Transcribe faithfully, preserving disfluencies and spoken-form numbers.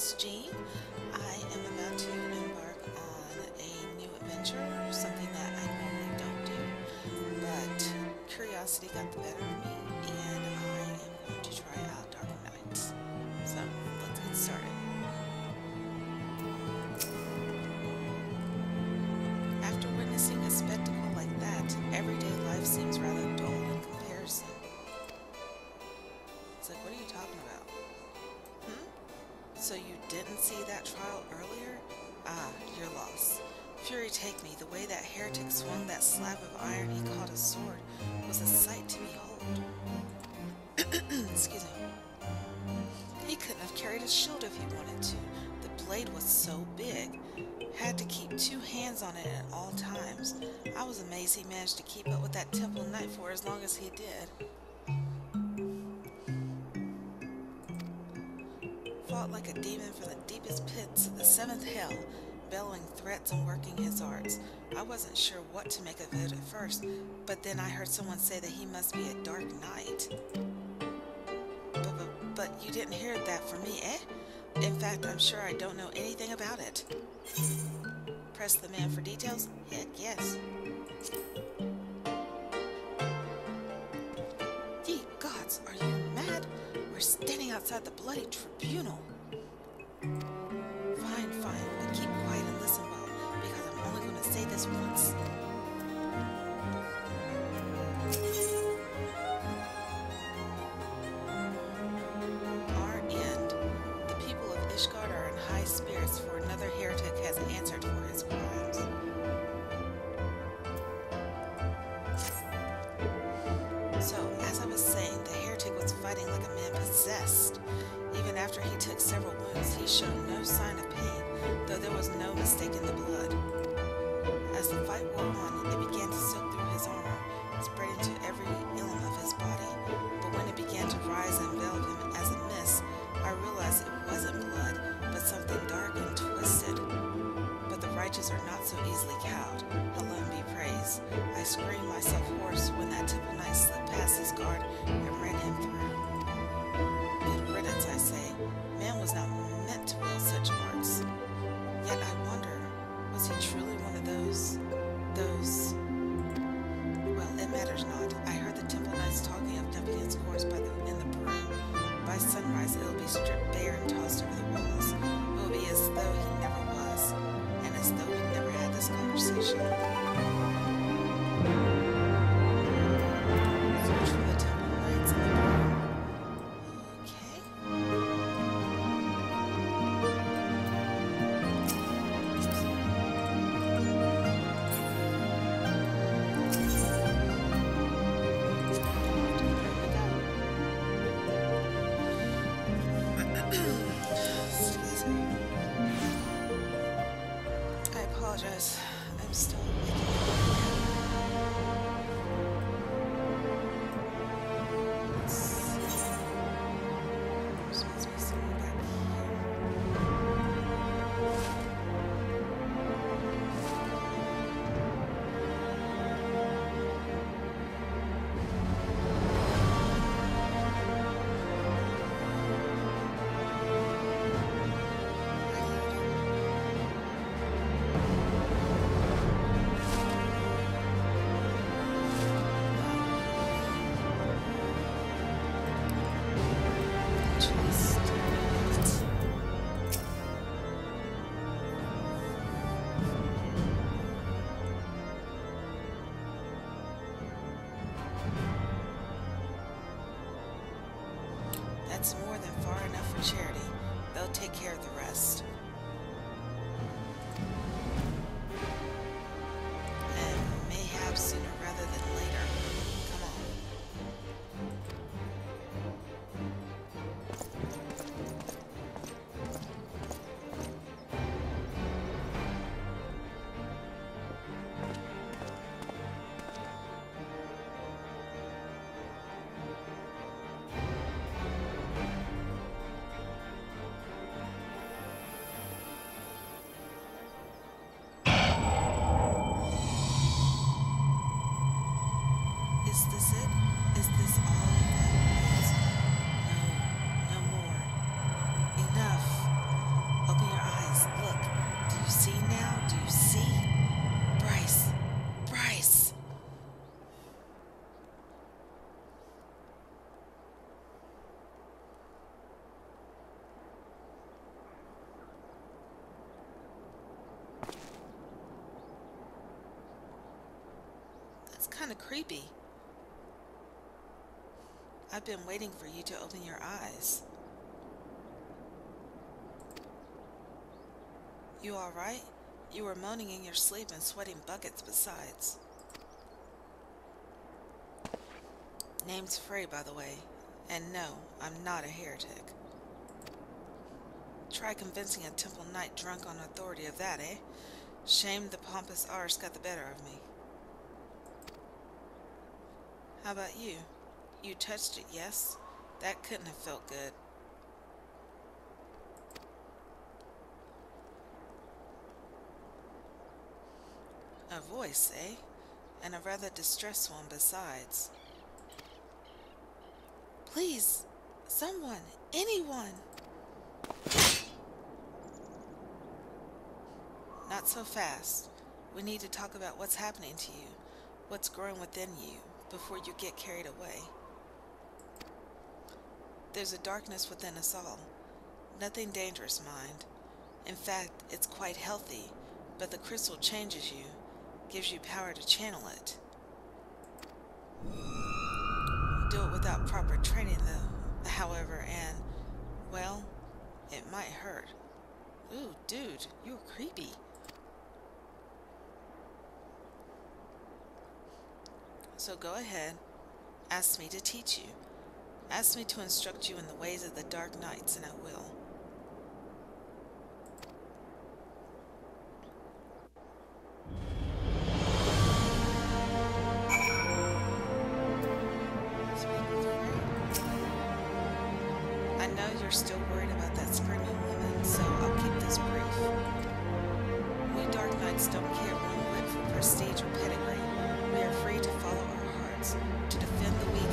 it's Jean. I am about to embark on a new adventure, something that I normally don't do, but curiosity got the better of me, and I am going to try out Dark Nights. So, let's get started. After witnessing a spectacle like that, everyday life seems rather dull in comparison. It's like, what are you talking about? Hmm? So you didn't see that trial earlier? Ah, your loss. Fury take me, the way that heretic swung that slab of iron he called a sword was a sight to behold. Excuse me. He couldn't have carried a shield if he wanted to. The blade was so big. Had to keep two hands on it at all times. I was amazed he managed to keep up with that temple knight for as long as he did. Fought like a demon from the deepest pits of the seventh hell, bellowing threats and working his arts. I wasn't sure what to make of it at first, but then I heard someone say that he must be a dark knight. But, but, but you didn't hear that from me, eh? In fact, I'm sure I don't know anything about it. Press the man for details? Heck yes. Ye gods, are you mad? We're standing outside the bloody tribunal. Fine, fine, but keep quiet and listen well, because I'm only going to say this once. Our end. The people of Ishgard are in high spirits, for another heretic has answered for his crimes. So, as I was saying, the heretic was fighting like a man possessed. Even after he took several wounds, he showed no sign of pain, though there was no mistaking the blood. As the fight wore on, it began to soak through his armor, spread into every element of his body. But when it began to rise and envelop him as a mist, I realized it wasn't blood, but something dark and twisted. But the righteous are not so easily cowed. Alone be praised. I screamed myself hoarse when that temple knight slipped past his guard and ran him through. Good riddance, I say. Man was not meant to wield such arts. Yet I wonder, was he truly one of those... those... Well, it matters not. I heard the temple knights talking of dumping its corpse by the, in the broom. By sunrise, it will be stripped bare and tossed over the walls. It will be as though he never was, and as though we never had this conversation. Search for the temple knights in the broom. Okay. Excuse me. I apologize. I'm still waking up. Let's see. There's supposed to be someone back That's more than far enough for charity. They'll take care of the rest. And mayhap sooner rather than later. Come on. kind of creepy. I've been waiting for you to open your eyes. You all right? You were moaning in your sleep and sweating buckets besides. Name's Frey, by the way. And no, I'm not a heretic. Try convincing a temple knight drunk on authority of that, eh? Shame the pompous arse got the better of me. How about you? You touched it, yes? That couldn't have felt good. A voice, eh? And a rather distressed one besides. Please, someone, anyone! Not so fast. We need to talk about what's happening to you, what's growing within you, before you get carried away. There's a darkness within us all. Nothing dangerous, mind. In fact, it's quite healthy, but the crystal changes you, gives you power to channel it. Do it without proper training, though, however, and, well, it might hurt. Ooh, dude, you're creepy. So go ahead, ask me to teach you. Ask me to instruct you in the ways of the Dark Knights, and I will. I know you're still worried about that screaming woman, so I'll keep this brief. We Dark Knights don't care one whit for prestige or pedigree. We are free to follow our hearts, to defend the weak